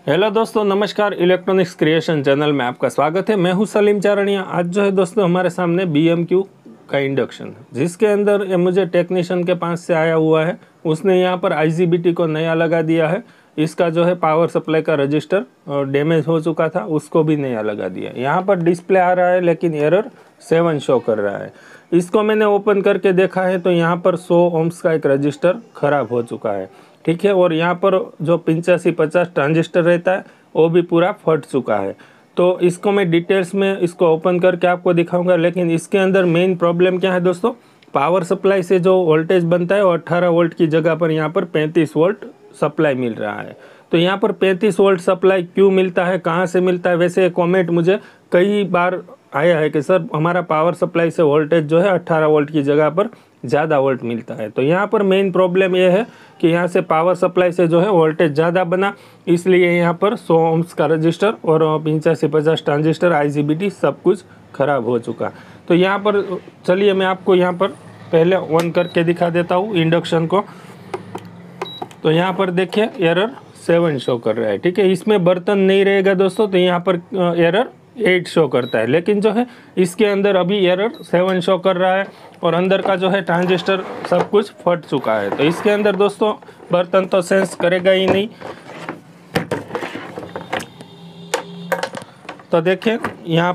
Hello दोस्तों, नमस्कार। Electronics creation channel में आपका स्वागत है। मैं हूं सलीम चारणिया। आज जो है दोस्तों हमारे सामने BMQ का इंडक्शन, जिसके अंदर ये मुझे टेक्नीशियन के पास से आया हुआ है। उसने यहाँ पर IGBT को नया लगा दिया है। इसका जो है पावर सप्लाई का रजिस्टर डैमेज हो चुका था, उसको भी नया लगा दिया। यहाँ पर डिस्प्ले आ रहा है लेकिन एरर 7 शो कर रहा है। इसको मैंने ओपन करके देखा है तो यहाँ पर 100 ओम्स का एक रजिस्टर खराब हो चुका है, ठीक है। और यहाँ पर जो 8550 ट्रांजिस्टर रहता है वो भी पूरा फट चुका है। तो इसको मैं डिटेल्स में इसको ओपन करके आपको दिखाऊंगा। लेकिन इसके अंदर मेन प्रॉब्लम क्या है दोस्तों, पावर सप्लाई से जो वोल्टेज बनता है वो 18 वोल्ट की जगह पर यहाँ पर 35 वोल्ट सप्लाई मिल रहा है। तो यहाँ पर 35 वोल्ट सप्लाई क्यों मिलता है, कहाँ से मिलता है? वैसे कॉमेंट मुझे कई बार आया है कि सर हमारा पावर सप्लाई से वोल्टेज जो है 18 वोल्ट की जगह पर ज़्यादा वोल्ट मिलता है। तो यहाँ पर मेन प्रॉब्लम ये है कि यहाँ से पावर सप्लाई से जो है वोल्टेज ज़्यादा बना, इसलिए यहाँ पर 100 ओम्स का रजिस्टर और 8550 ट्रांजिस्टर IGBT सब कुछ खराब हो चुका। तो यहाँ पर चलिए मैं आपको यहाँ पर पहले ऑन करके दिखा देता हूँ इंडक्शन को। तो यहाँ पर देखिए एरर 7 शो कर रहा है, ठीक है। इसमें बर्तन नहीं रहेगा दोस्तों, तो यहाँ पर एरर 8 शो करता है। लेकिन जो है इसके अंदर अभी एरर 7 शो कर रहा है और अंदर का जो है ट्रांजिस्टर सब कुछ फट चुका है। तो इसके अंदर दोस्तों बर्तन तो सेंस करेगा ही नहीं। तो देखिए यहाँ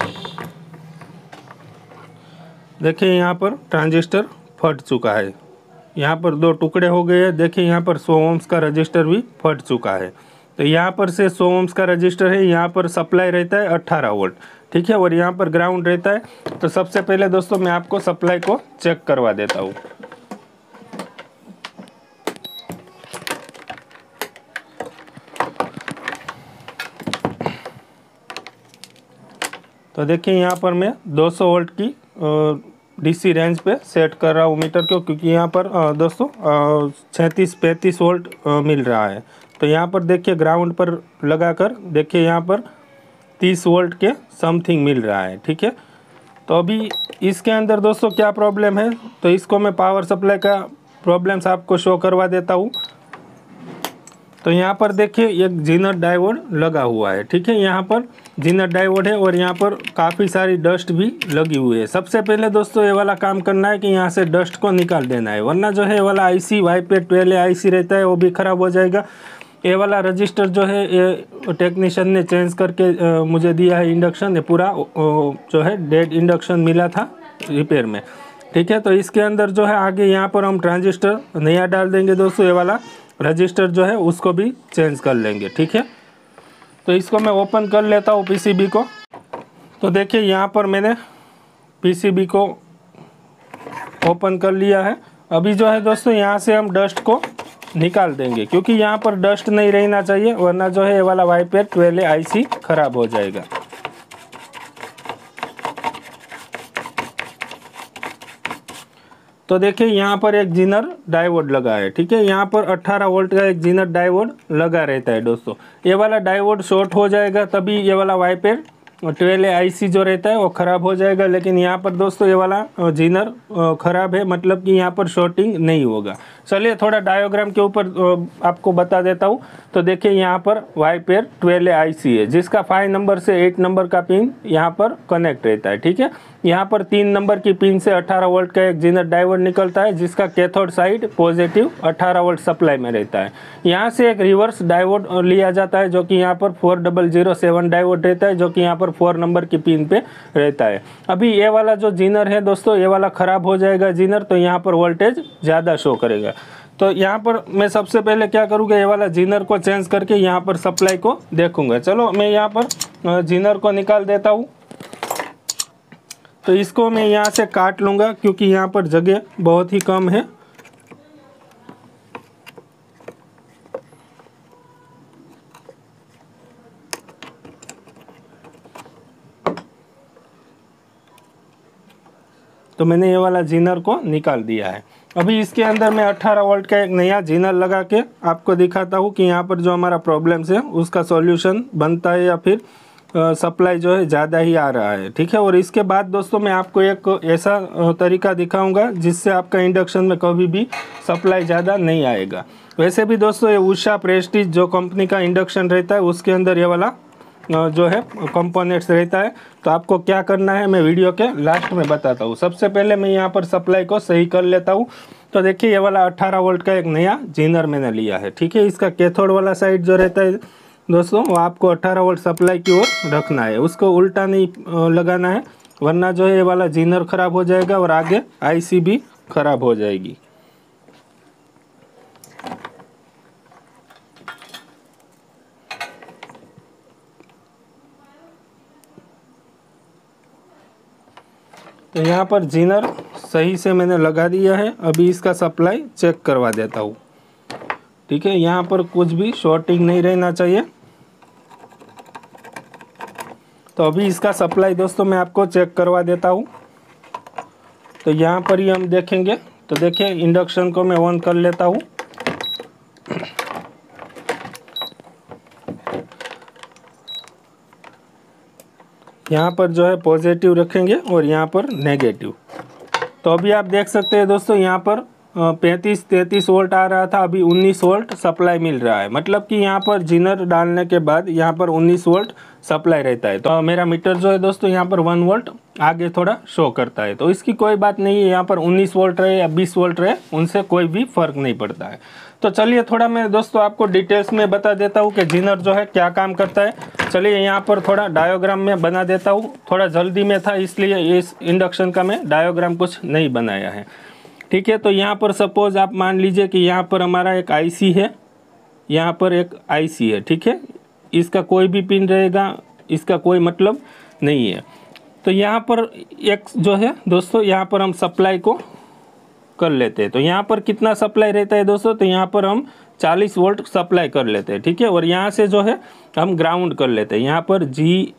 पर ट्रांजिस्टर फट चुका है। यहाँ पर 2 टुकड़े हो गए हैं। देखिए यहाँ पर 100 ओम्स का रजिस्टर भी फट चुका है। तो यहाँ पर से 100 ओम्स का रजिस्टर है, यहाँ पर सप्लाई रहता है 18 वोल्ट, ठीक है। और यहाँ पर ग्राउंड रहता है। तो सबसे पहले दोस्तों मैं आपको सप्लाई को चेक करवा देता हूँ। तो देखिए यहाँ पर मैं 200 वोल्ट की DC रेंज पे सेट कर रहा हूँ मीटर को, क्योंकि यहाँ पर दोस्तों 36-35 वोल्ट मिल रहा है। तो यहाँ पर देखिए ग्राउंड पर लगाकर देखिए यहाँ पर 30 वोल्ट के समथिंग मिल रहा है, ठीक है। तो अभी इसके अंदर दोस्तों क्या प्रॉब्लम है, तो इसको मैं पावर सप्लाई का प्रॉब्लम्स आपको शो करवा देता हूँ। तो यहाँ पर देखिए एक जीनर डायोड लगा हुआ है, ठीक है। यहाँ पर जीनर डायोड है और यहाँ पर काफ़ी सारी डस्ट भी लगी हुई है। सबसे पहले दोस्तों ये वाला काम करना है कि यहाँ से डस्ट को निकाल देना है, वरना जो है ये वाला IC YP12 IC रहता है वो भी ख़राब हो जाएगा। ये वाला रजिस्टर जो है ये टेक्नीशियन ने चेंज करके मुझे दिया है इंडक्शन। ये पूरा जो है डेड इंडक्शन मिला था रिपेयर में, ठीक है। तो इसके अंदर जो है आगे यहाँ पर हम ट्रांजिस्टर नया डाल देंगे दोस्तों। ये वाला रजिस्टर जो है उसको भी चेंज कर लेंगे, ठीक है। तो इसको मैं ओपन कर लेता हूँ PCB को। तो देखिए यहाँ पर मैंने PCB को ओपन कर लिया है। अभी जो है दोस्तों यहाँ से हम डस्ट को निकाल देंगे, क्योंकि यहाँ पर डस्ट नहीं रहना चाहिए, वरना जो है ये वाला YP12 IC खराब हो जाएगा। तो देखिए यहाँ पर एक जीनर डायोड लगा है, ठीक है। यहाँ पर 18 वोल्ट का एक जीनर डायोड लगा रहता है दोस्तों। ये वाला डायोड शॉर्ट हो जाएगा तभी ये वाला YP12 IC जो रहता है वो ख़राब हो जाएगा। लेकिन यहाँ पर दोस्तों ये वाला जीनर ख़राब है, मतलब कि यहाँ पर शॉर्टिंग नहीं होगा। चलिए थोड़ा डायोग्राम के ऊपर आपको बता देता हूँ। तो देखिए यहाँ पर YP12 IC है, जिसका 5 नंबर से 8 नंबर का पिन यहाँ पर कनेक्ट रहता है, ठीक है। यहाँ पर 3 नंबर की पिन से 18 वोल्ट का एक जीनर डायोड निकलता है, जिसका cathode side positive 18 volt supply में रहता है। यहाँ से एक रिवर्स डायोड लिया जाता है, जो कि यहाँ पर 4007 डायोड रहता है, जो कि यहाँ पर 4 नंबर की पिन पे रहता है। अभी ये वाला जो जीनर है दोस्तों, ये वाला ख़राब हो जाएगा जीनर, तो यहाँ पर वोल्टेज ज़्यादा शो करेगा। तो यहाँ पर मैं सबसे पहले क्या करूँगा, ये वाला जीनर को चेंज करके यहाँ पर सप्लाई को देखूँगा। चलो मैं यहाँ पर जीनर को निकाल देता हूँ। तो इसको मैं यहाँ से काट लूँगा, क्योंकि यहाँ पर जगह बहुत ही कम है। तो मैंने ये वाला जीनर को निकाल दिया है। अभी इसके अंदर मैं 18 वोल्ट का एक नया जीनर लगा के आपको दिखाता हूँ कि यहाँ पर जो हमारा प्रॉब्लम्स है उसका सॉल्यूशन बनता है या फिर सप्लाई जो है ज़्यादा ही आ रहा है, ठीक है। और इसके बाद दोस्तों मैं आपको एक ऐसा तरीका दिखाऊंगा जिससे आपका इंडक्शन में कभी भी सप्लाई ज़्यादा नहीं आएगा। वैसे भी दोस्तों ये उषा प्रेस्टीज जो कंपनी का इंडक्शन रहता है उसके अंदर ये वाला जो है कंपोनेंट्स रहता है। तो आपको क्या करना है मैं वीडियो के लास्ट में बताता हूँ। सबसे पहले मैं यहाँ पर सप्लाई को सही कर लेता हूँ। तो देखिए ये वाला 18 वोल्ट का एक नया जीनर मैंने लिया है, ठीक है। इसका कैथोड वाला साइड जो रहता है दोस्तों वो आपको 18 वोल्ट सप्लाई की ओर रखना है, उसको उल्टा नहीं लगाना है, वरना जो है ये वाला जीनर ख़राब हो जाएगा और आगे आईसी भी ख़राब हो जाएगी। तो यहाँ पर जीनर सही से मैंने लगा दिया है। अभी इसका सप्लाई चेक करवा देता हूँ, ठीक है। यहाँ पर कुछ भी शॉर्टिंग नहीं रहना चाहिए। तो अभी इसका सप्लाई दोस्तों मैं आपको चेक करवा देता हूँ। तो यहाँ पर ही हम देखेंगे। तो देखिए इंडक्शन को मैं ऑन कर लेता हूँ। यहाँ पर जो है पॉजिटिव रखेंगे और यहाँ पर नेगेटिव। तो अभी आप देख सकते हैं दोस्तों यहाँ पर 35-33 वोल्ट आ रहा था, अभी 19 वोल्ट सप्लाई मिल रहा है। मतलब कि यहाँ पर जीनर डालने के बाद यहाँ पर 19 वोल्ट सप्लाई रहता है। तो मेरा मीटर जो है दोस्तों यहाँ पर 1 वोल्ट आगे थोड़ा शो करता है। तो इसकी कोई बात नहीं है, यहाँ पर 19 वोल्ट रहे या 20 वोल्ट रहे उनसे कोई भी फ़र्क नहीं पड़ता है। तो चलिए थोड़ा मैं दोस्तों आपको डिटेल्स में बता देता हूँ कि जीनर जो है क्या काम करता है। चलिए यहाँ पर थोड़ा डायोग्राम में बना देता हूँ। थोड़ा जल्दी में था इसलिए इस इंडक्शन का मैं डायोग्राम कुछ नहीं बनाया है, ठीक है। तो यहाँ पर सपोज़ आप मान लीजिए कि यहाँ पर हमारा एक आईसी है, यहाँ पर एक आईसी है, ठीक है। इसका कोई भी पिन रहेगा, इसका कोई मतलब नहीं है। तो यहाँ पर एक जो है दोस्तों यहाँ पर हम सप्लाई को कर लेते हैं। तो यहाँ पर कितना सप्लाई रहता है दोस्तों, तो यहाँ पर हम 40 वोल्ट सप्लाई कर लेते हैं, ठीक है। और यहाँ से जो है हम ग्राउंड कर लेते हैं, यहाँ पर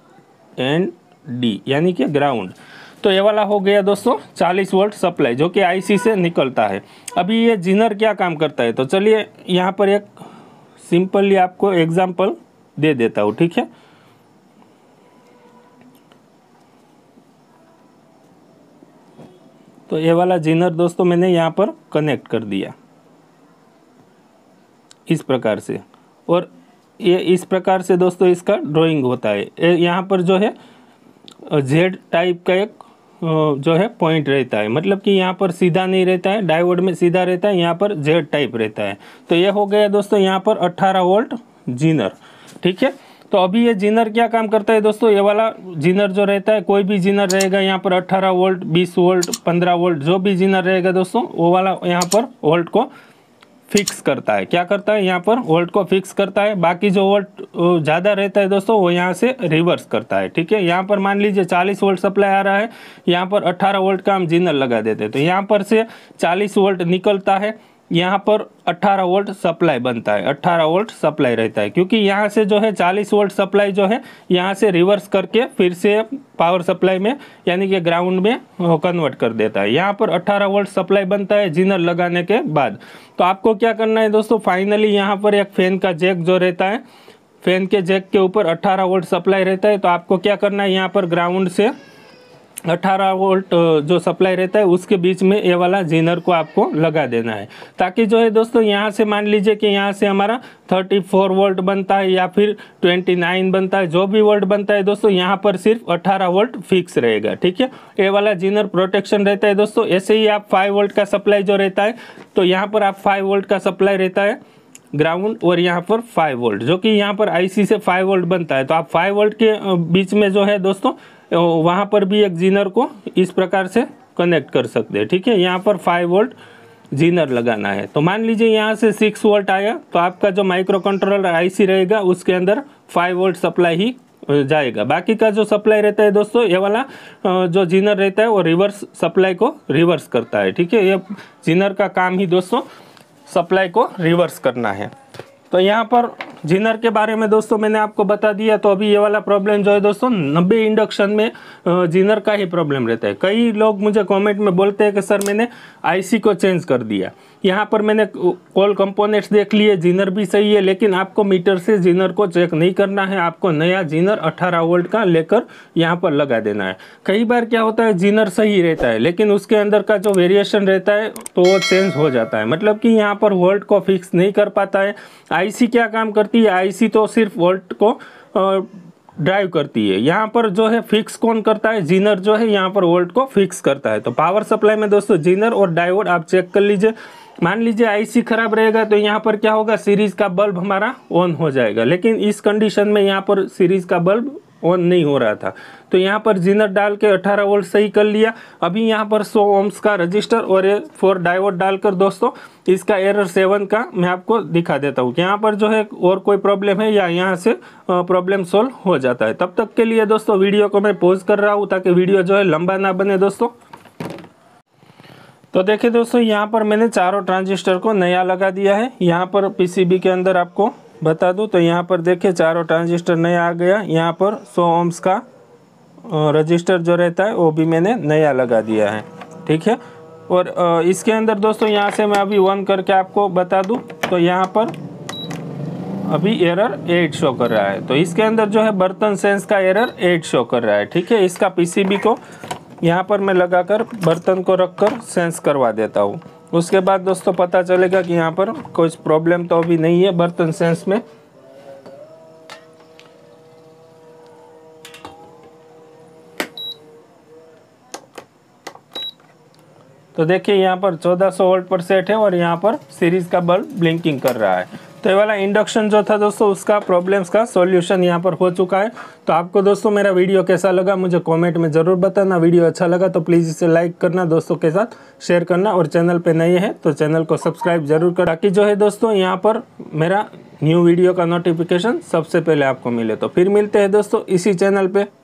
GND यानी कि ग्राउंड। तो ये वाला हो गया दोस्तों 40 वोल्ट सप्लाई जो कि आईसी से निकलता है। अभी ये जीनर क्या काम करता है, तो चलिए यहाँ पर एक सिंपली आपको एग्जांपल दे देता हूँ, ठीक है। तो ये वाला जीनर दोस्तों मैंने यहाँ पर कनेक्ट कर दिया इस प्रकार से, और ये इस प्रकार से दोस्तों इसका ड्राइंग होता है। यहाँ पर जो है जेड टाइप का एक जो है पॉइंट रहता है, मतलब कि यहाँ पर सीधा नहीं रहता है, डायोड में सीधा रहता है, यहाँ पर जेड टाइप रहता है। तो ये हो गया दोस्तों यहाँ पर 18 वोल्ट जीनर, ठीक है। तो अभी ये जीनर क्या काम करता है दोस्तों, ये वाला जीनर जो रहता है, कोई भी जीनर रहेगा यहाँ पर 18 वोल्ट 20 वोल्ट 15 वोल्ट जो भी जीनर रहेगा दोस्तों, वो वाला यहाँ पर वोल्ट को फिक्स करता है। क्या करता है, यहाँ पर वोल्ट को फिक्स करता है। बाकी जो वोल्ट ज़्यादा रहता है दोस्तों वो यहाँ से रिवर्स करता है, ठीक है। यहाँ पर मान लीजिए 40 वोल्ट सप्लाई आ रहा है, यहाँ पर 18 वोल्ट का हम जीनर लगा देते हैं। तो यहाँ पर से 40 वोल्ट निकलता है, यहाँ पर 18 वोल्ट सप्लाई बनता है, 18 वोल्ट सप्लाई रहता है। क्योंकि यहाँ से जो है 40 वोल्ट सप्लाई जो है यहाँ से रिवर्स करके फिर से पावर सप्लाई में यानी कि ग्राउंड में कन्वर्ट कर देता है। यहाँ पर 18 वोल्ट सप्लाई बनता है जीनर लगाने के बाद। तो आपको क्या करना है दोस्तों, फाइनली यहाँ पर एक फैन का जैक जो रहता है, फैन के जैक के ऊपर 18 वोल्ट सप्लाई रहता है। तो आपको क्या करना है, यहाँ पर ग्राउंड से 18 वोल्ट जो सप्लाई रहता है उसके बीच में ये वाला जीनर को आपको लगा देना है, ताकि जो है दोस्तों यहाँ से मान लीजिए कि यहाँ से हमारा 34 वोल्ट बनता है या फिर 29 बनता है, जो भी वोल्ट बनता है दोस्तों यहाँ पर सिर्फ 18 वोल्ट फिक्स रहेगा, ठीक है। ये वाला जीनर प्रोटेक्शन रहता है दोस्तों। ऐसे ही आप 5 वोल्ट का सप्लाई जो रहता है, तो यहाँ पर आप 5 वोल्ट का सप्लाई रहता है ग्राउंड, और यहाँ पर 5 वोल्ट जो कि यहाँ पर आईसी से 5 वोल्ट बनता है। तो आप 5 वोल्ट के बीच में जो है दोस्तों वहाँ पर भी एक जीनर को इस प्रकार से कनेक्ट कर सकते हैं, ठीक है। यहाँ पर 5 वोल्ट जीनर लगाना है। तो मान लीजिए यहाँ से 6 वोल्ट आया, तो आपका जो माइक्रो कंट्रोलर आईसी रहेगा उसके अंदर 5 वोल्ट सप्लाई ही जाएगा। बाकी का जो सप्लाई रहता है दोस्तों, ये वाला जो जीनर रहता है वो रिवर्स सप्लाई को रिवर्स करता है, ठीक है। ये जीनर का काम ही दोस्तों सप्लाई को रिवर्स करना है। तो यहाँ पर जिनर के बारे में दोस्तों मैंने आपको बता दिया। तो अभी ये वाला प्रॉब्लम जो है दोस्तों 90 इंडक्शन में जिनर का ही प्रॉब्लम रहता है। कई लोग मुझे कमेंट में बोलते हैं कि सर मैंने आईसी को चेंज कर दिया। यहाँ पर मैंने ऑल कंपोनेंट्स देख लिए, जिनर भी सही है, लेकिन आपको मीटर से जिनर को चेक नहीं करना है। आपको नया जिनर 18 वोल्ट का लेकर यहाँ पर लगा देना है। कई बार क्या होता है जिनर सही रहता है लेकिन उसके अंदर का जो वेरिएशन रहता है तो वो चेंज हो जाता है, मतलब कि यहाँ पर वोल्ट को फिक्स नहीं कर पाता है। आईसी क्या काम करती है, आईसी तो सिर्फ वोल्ट को ड्राइव करती है। यहाँ पर जो है फिक्स कौन करता है, जिनर जो है यहाँ पर वोल्ट को फिक्स करता है। तो पावर सप्लाई में दोस्तों जिनर और डायोड आप चेक कर लीजिए। मान लीजिए आईसी खराब रहेगा तो यहाँ पर क्या होगा, सीरीज का बल्ब हमारा ऑन हो जाएगा, लेकिन इस कंडीशन में यहाँ पर सीरीज का बल्ब ऑन नहीं हो रहा था। तो यहाँ पर जिनर डाल के 18 वोल्ट सही कर लिया। अभी यहाँ पर 100 ओम्स का रजिस्टर और 4 डायोड डालकर दोस्तों इसका एरर 7 का मैं आपको दिखा देता हूँ कि यहाँ पर जो है और कोई प्रॉब्लम है या यहाँ से प्रॉब्लम सोल्व हो जाता है। तब तक के लिए दोस्तों वीडियो को मैं पॉज कर रहा हूँ ताकि वीडियो जो है लंबा ना बने दोस्तों। तो देखिए दोस्तों यहाँ पर मैंने चारों ट्रांजिस्टर को नया लगा दिया है। यहाँ पर पीसीबी के अंदर आपको बता दूं तो यहाँ पर देखिए चारों ट्रांजिस्टर नया आ गया। यहाँ पर 100 ओम्स का रजिस्टर जो रहता है वो भी मैंने नया लगा दिया है, ठीक है। और इसके अंदर दोस्तों यहाँ से मैं अभी 1 करके आपको बता दूं तो यहाँ पर अभी एरर 8 शो कर रहा है। तो इसके अंदर जो है बर्तन सेंस का एरर 8 शो कर रहा है, ठीक है। इसका पीसीबी को यहाँ पर मैं लगाकर बर्तन को रखकर सेंस करवा देता हूँ। उसके बाद दोस्तों पता चलेगा कि यहाँ पर कोई प्रॉब्लम तो अभी नहीं है बर्तन सेंस में। तो देखिए यहाँ पर 1400 वोल्ट पर सेट है और यहाँ पर सीरीज का बल्ब ब्लिंकिंग कर रहा है। तो ये वाला इंडक्शन जो था दोस्तों उसका प्रॉब्लम्स का सॉल्यूशन यहाँ पर हो चुका है। तो आपको दोस्तों मेरा वीडियो कैसा लगा मुझे कमेंट में ज़रूर बताना। वीडियो अच्छा लगा तो प्लीज़ इसे लाइक करना, दोस्तों के साथ शेयर करना, और चैनल पे नए हैं तो चैनल को सब्सक्राइब जरूर कर, ताकि जो है दोस्तों यहाँ पर मेरा न्यू वीडियो का नोटिफिकेशन सबसे पहले आपको मिले। तो फिर मिलते हैं दोस्तों इसी चैनल पर।